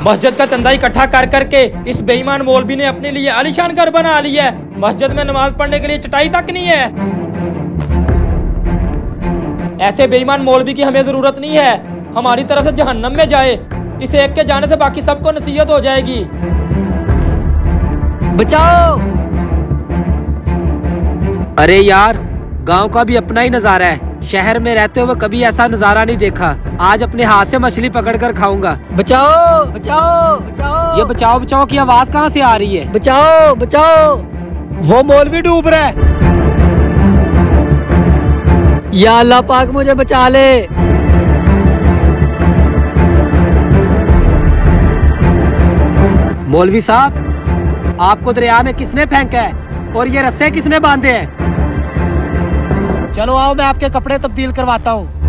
मस्जिद का चंदा इकट्ठा कर करके इस बेईमान मौलवी ने अपने लिए आलीशान घर बना लिया है। मस्जिद में नमाज पढ़ने के लिए चटाई तक नहीं है। ऐसे बेईमान मौलवी की हमें जरूरत नहीं है। हमारी तरफ से जहन्नम में जाए। इसे एक के जाने से बाकी सबको नसीहत हो जाएगी। बचाओ। अरे यार, गांव का भी अपना ही नजारा है। शहर में रहते हुए कभी ऐसा नजारा नहीं देखा। आज अपने हाथ से मछली पकड़कर खाऊंगा। बचाओ बचाओ बचाओ। ये बचाओ बचाओ की आवाज कहाँ से आ रही है? बचाओ बचाओ। वो मौलवी डूब रहा है। या अल्लाह पाक मुझे बचा ले। मौलवी साहब, आपको दरिया में किसने फेंका है और ये रस्से किसने बांधे हैं? चलो आओ, मैं आपके कपड़े तब्दील करवाता हूँ।